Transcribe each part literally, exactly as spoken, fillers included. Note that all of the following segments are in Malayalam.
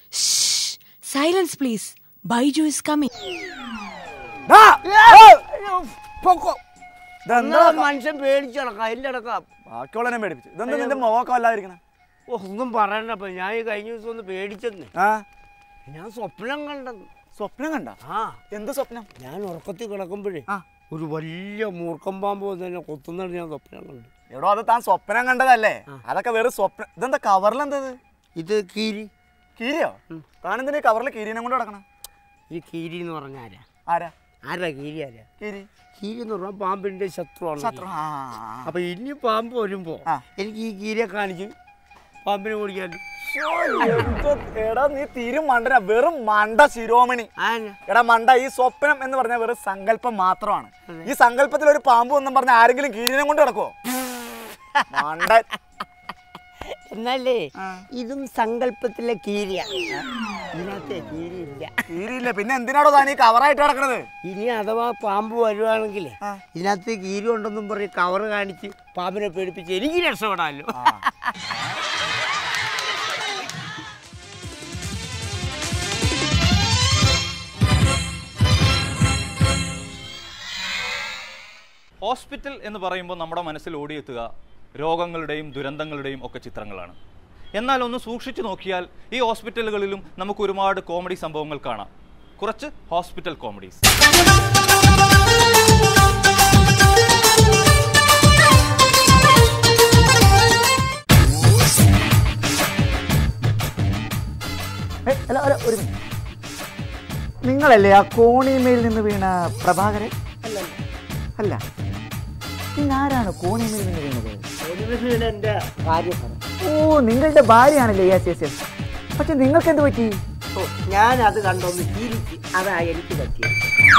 Silence, please. Baiju is coming. മനുഷ്യൻ പേടിച്ചടക്കാം അതിലടക്കാം ബാക്കിയുള്ളതിനെ പേടിപ്പിച്ചു. ഇതെന്താ നിന്റെ മുഖമൊക്കെ വല്ലാതിരിക്കണേ? ഓ ഒന്നും പറയണ്ടപ്പ. ഞാൻ ഈ കഴിഞ്ഞ ദിവസം ഒന്ന് പേടിച്ചെന്ന്. ഞാൻ സ്വപ്നം കണ്ടെന്ന്. സ്വപ്നം കണ്ട? ആ. എന്ത് സ്വപ്നം? ഞാൻ ഉറക്കത്തിൽ കിടക്കുമ്പോഴേ ഒരു വലിയ മൂർക്കം പാമ്പ് തന്നെ കൊത്തുന്നത് ഞാൻ സ്വപ്നം കണ്ടു. എടോ അത് താൻ സ്വപ്നം കണ്ടതല്ലേ? അതൊക്കെ വെറും സ്വപ്നം. ഇതെന്താ കവറിലെന്തത്? ഇത് കീരി. കീരിയോ? താനെന്തിനാ കവറിൽ കീരിനെ കൊണ്ട് കിടക്കണം? ഈ കീരി എന്ന് പറഞ്ഞ ആരാ? ആരാ ആരാ കീരി? ആരാ കീരി? കീരി എന്ന് പറഞ്ഞാൽ പാമ്പിന്റെ ശത്രുവാണ്. ശത്രു. അപ്പൊ ഇനി പാമ്പ് വരുമ്പോ എനിക്ക് ഈ കീരിയെ കാണിച്ച് പാമ്പിനെ ഓടിക്കാൻ. എടാ നീ തീരും മണ്ടന, വെറും മണ്ട ശിരോമണി. എടാ മണ്ട, ഈ സ്വപ്നം എന്ന് പറഞ്ഞാൽ വെറും സങ്കല്പം മാത്രമാണ്. ഈ സങ്കല്പത്തിൽ ഒരു പാമ്പ് എന്നും പറഞ്ഞ ആരെങ്കിലും കീരിനെ കൊണ്ട് കിടക്കുവോ? മണ്ട. എന്നല്ലേ ഇതും സങ്കല്പത്തിലെ കീരിയാണ്. ഇതിനകത്ത് കീരിയില്ല. കീരിയില്ല പിന്നെ എന്തിനാണോ താൻ ഈ കവറായിട്ട് കിടക്കണത്? ഇനി അഥവാ പാമ്പ് വരുവാണെങ്കിൽ ഇതിനകത്ത് കീരി ഉണ്ടെന്നും പറഞ്ഞ് കവറ് കാണിച്ച് പാമ്പിനെ പേടിപ്പിച്ച് എനിക്ക് രക്ഷപ്പെടാമല്ലോ. ഹോസ്പിറ്റൽ എന്ന് പറയുമ്പോൾ നമ്മുടെ മനസ്സിൽ ഓടിയെത്തുക രോഗങ്ങളുടെയും ദുരന്തങ്ങളുടെയും ഒക്കെ ചിത്രങ്ങളാണ്. എന്നാൽ ഒന്ന് സൂക്ഷിച്ചു നോക്കിയാൽ ഈ ഹോസ്പിറ്റലുകളിലും നമുക്ക് ഒരുപാട് കോമഡി സംഭവങ്ങൾ കാണാം. കുറച്ച് ഹോസ്പിറ്റൽ കോമഡീസ്. നിങ്ങളല്ലേ ആ കോണിമേൽ നിന്ന് വീണ പ്രഭാകരൻ? അല്ല, പിന്നെ ആരാണ് കോണിമേൽ നിന്ന് വീണത്? എന്റെ ഭാര്യ. ഓ, നിങ്ങളുടെ ഭാര്യയാണല്ലേ? Yes yes yes. പക്ഷെ നിങ്ങൾക്ക് എന്ത് പറ്റി? ഓ, ഞാൻ അത് കണ്ടൊന്ന് ചിരിച്ച്, അതാ എനിക്ക് പറ്റിയത്.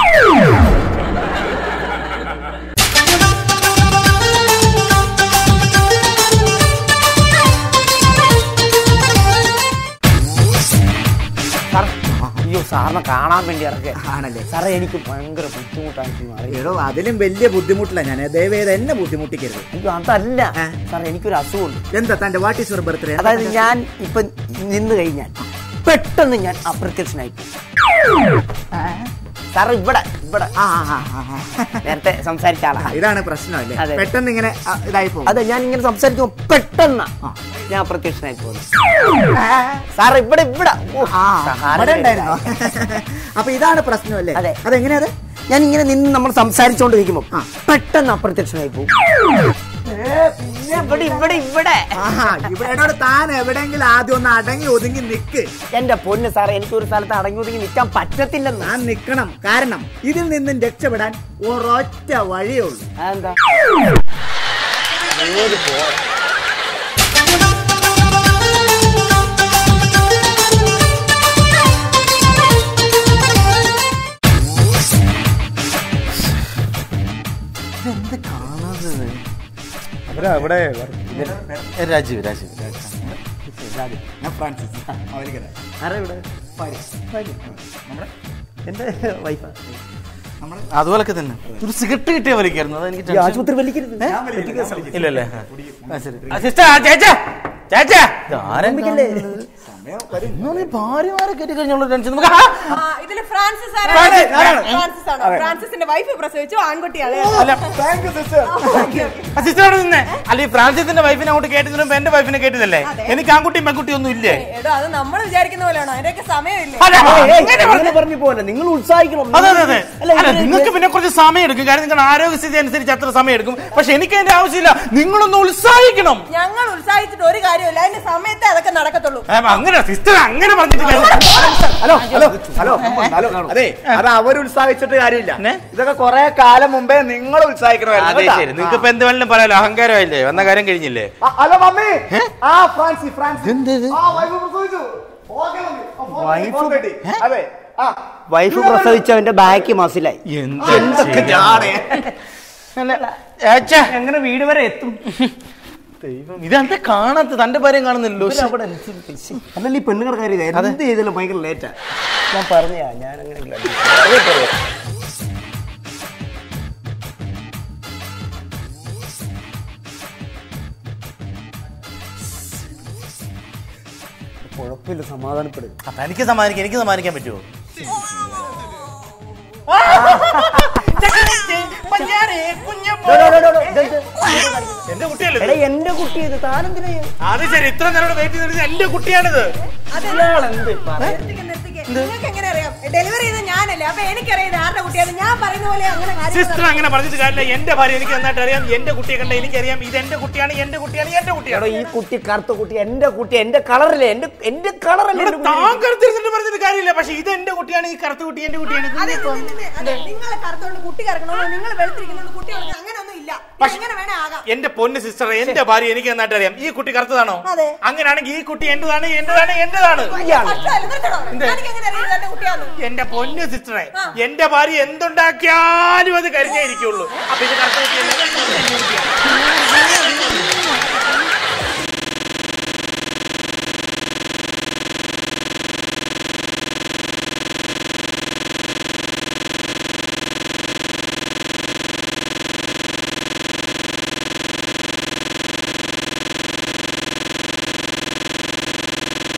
അയ്യോ, സാറിനെ കാണാൻ വേണ്ടി ഇറക്കുക ആണല്ലേ? സാറേ, എനിക്ക് ഭയങ്കര ബുദ്ധിമുട്ടായിട്ട് മാറി. എടോ അതിലും വലിയ ബുദ്ധിമുട്ടില്ല ഞാൻ. ദയവേത് എന്നെ ബുദ്ധിമുട്ടിക്കരുത്. അയ്യോ അതല്ല സാറേ, എനിക്കൊരു അസുഖമുണ്ട്. എന്താ തന്റെ വാട്ട് ഈസ് യുവർ ബർത്ത്ഡേ? അതായത് ഞാൻ ഇപ്പൊ നിന്ന് കഴിഞ്ഞാൽ പെട്ടെന്ന് ഞാൻ അപ്രത്യക്ഷനായി പോകും സാറ്. ഇവിടെ ഇവിടെ നേരത്തെ സംസാരിച്ച ആളാ. ഇതാണ് പ്രശ്നം അല്ലേ? പെട്ടെന്ന് ഇങ്ങനെ ഇതായി പോകും. അതെ, ഞാൻ ഇങ്ങനെ സംസാരിക്കുമ്പോ പെട്ടെന്ന് ഞാൻ അപ്രത്യക്ഷനായി പോകുന്നു സാർ. ഇവിടെ ഇവിടെ ഉണ്ടായിരുന്നു. അപ്പൊ ഇതാണ് പ്രശ്നം അല്ലേ? അതെ. അതെങ്ങനെയാ? ഞാൻ ഇങ്ങനെ നിന്ന് നമ്മൾ സംസാരിച്ചോണ്ടിരിക്കുമ്പോ പെട്ടെന്ന് അപ്രത്യക്ഷനായി പോകും. ഇവിടെ ഇവിടെ ഇവിടെ ഇവിടെ താൻ എവിടെയെങ്കിലും ആദ്യം ഒന്ന് അടങ്ങി ഒതുങ്ങി നിക്ക്. എന്റെ പൊന്ന് സാറേ, എനിക്ക് ഒരു സ്ഥലത്ത് അടങ്ങി ഒതുങ്ങി നിൽക്കാൻ പറ്റത്തില്ലെന്ന്. ഞാൻ നിക്കണം. കാരണം ഇതിൽ നിന്നും രക്ഷപ്പെടാൻ ഒരൊറ്റ വഴിയേ ഉള്ളൂ. അതെന്താ? എന്ത് കാണാതെ? രാജീവ് രാജീവ് ഞാൻ ഫ്രാൻസിസ്. എന്റെ വൈഫാ. അതുപോലൊക്കെ തന്നെ ഒരു സിഗരറ്റ് കിട്ടിയ വലിക്കായിരുന്നു. അതെനിക്ക് ആശുപത്രി വലിക്കരുത്. ഇല്ലല്ലേ? ഭാര്യമാരെ കെട്ടി കഴിഞ്ഞുള്ള ടെൻഷൻ നമുക്ക്. ഫ്രാൻസിന്റെ വൈഫ് പ്രസവിച്ചു ആൺകുട്ടിയാണ്. സിസ്റ്ററോട് നിന്നെ അല്ല, ഈ ഫ്രാൻസിന്റെ വൈഫിനെ അങ്ങോട്ട് കേട്ടതിന് എന്റെ വൈഫിനെ കേട്ടതല്ലേ? എനിക്ക് ആൺകുട്ടിയും പെൺകുട്ടിയും ഒന്നും ഇല്ലേ? അത് നമ്മൾ വിചാരിക്കുന്ന പോലെയാണോ? അതിന്റെയൊക്കെ സമയമില്ല. പറഞ്ഞു പോലെ നിങ്ങൾ ഉത്സാഹിക്കണം. അതെ അതെ അതെ. അല്ല, നിങ്ങൾക്ക് പിന്നെ കുറച്ച് സമയം എടുക്കും. കാരണം നിങ്ങളുടെ ആരോഗ്യസ്ഥിതി അനുസരിച്ച് അത്ര സമയം എടുക്കും. പക്ഷെ എനിക്ക് അതിന്റെ ആവശ്യമില്ല. നിങ്ങളൊന്ന് ഉത്സാഹിക്കണം. ഞങ്ങൾ ഉത്സാഹിച്ചിട്ട് ഒരു കാര്യമില്ല. അതിന്റെ സമയത്തെ അതൊക്കെ നടക്കത്തുള്ളൂ. അങ്ങനെ സിസ്റ്റർ അങ്ങനെ പറഞ്ഞിട്ടില്ല. Hello hello hello hello. അതെ, അത് അവർ ഉത്സാഹിച്ചിട്ട് കാര്യമില്ല. ഇതൊക്കെ കുറെ കാലം മുമ്പേ നിങ്ങൾ ഉത്സാഹിക്കണമായിരുന്നു. നിങ്ങൾക്ക് ഇപ്പൊ എന്ത് വേണമെങ്കിലും പറയാലോ. അഹങ്കാരമായില്ലേ? വന്ന കാര്യം കഴിഞ്ഞില്ലേ? Hello mummy. ആ ഫ്രാൻസി ഫ്രാൻസി വൈഫ് പ്രസവിച്ചവന്റെ ബാക്ക് മസിലായി. എങ്ങനെ വീട് വരെ എത്തും? ഇതെന്താ കാണാത്ത? തന്റെ ഭാര്യം കാണുന്നില്ലല്ലോ. അല്ലല്ല, ഈ പെണ്ണുങ്ങളുടെ കാര്യം എന്ത് ചെയ്താലും ഭയങ്കര ലേറ്റാ. ഞാൻ പറഞ്ഞാ ഞാൻ അങ്ങനെ കുഴപ്പമില്ല, സമാധാനപ്പെടും. അപ്പൊ എനിക്ക് സമാധാനിക്കാം, എനിക്ക് സമാധാനിക്കാൻ പറ്റുമോ? എന്റെ കുട്ടിയല്ലേ? എന്റെ കുട്ടി ഇത് താനെന്തിനാ? അത് ശരി, ഇത്ര നേരം വെയിറ്റ് ചെയ്തിട്ട് എന്റെ കുട്ടിയാണിത്. നിങ്ങൾക്ക് എങ്ങനെ അറിയാം? ഡെലിവറി ചെയ്ത് ഞാനല്ലേ, അപ്പൊ എനിക്കറിയാം ആരുടെ കുട്ടിയാണ്. ഞാൻ പറയുന്ന പോലെ അങ്ങനെ സിസ്റ്റർ അങ്ങനെ പറഞ്ഞിട്ട് കാര്യമില്ല. എന്റെ ഭാര്യ എനിക്ക് നന്നായിട്ട് അറിയാം. എന്റെ കുട്ടിയെ കണ്ട എനിക്കറിയാം ഇത് എന്റെ കുട്ടിയാണ്, എന്റെ കുട്ടിയാണ്, എന്റെ കുട്ടിയാണ്. ഈ കുട്ടി കറുത്ത കുട്ടി എന്റെ കുട്ടി, എന്റെ കളറില്ലേ, എന്റെ എന്റെ കളറല്ലേ. താൻ കറുത്തിരുന്നിട്ട് പറഞ്ഞിട്ട് കാര്യമില്ല. പക്ഷെ ഇത് എന്റെ കുട്ടിയാണ്, ഈ കറുത്ത കുട്ടി എന്റെ കുട്ടിയാണ്. നിങ്ങൾ കറുത്തോണ്ട് കുട്ടി കറക്കണോ, നിങ്ങൾ വെളുത്തിരിക്കുന്നോണ്ട് കുട്ടി അങ്ങനെയൊന്നും ഇല്ല. എന്റെ പൊന്ന് സിസ്റ്റർ, എന്റെ ഭാര്യ എനിക്ക് നന്നായിട്ട് അറിയാം. ഈ കുട്ടി കറുത്തതാണോ? അങ്ങനെയാണെങ്കിൽ ഈ കുട്ടി എന്റേതാണ്, എന്റേതാണ്, എന്റേതാണ്. എന്റെ പൊന്ന് സിസ്റ്ററെ, എന്റെ ഭാര്യ എന്തുണ്ടാക്കിയാലും അത് കരിഞ്ഞേ ഇരിക്കുള്ളൂ. അപ്പൊ ഇത് കറുത്ത കുട്ടിയല്ലേ?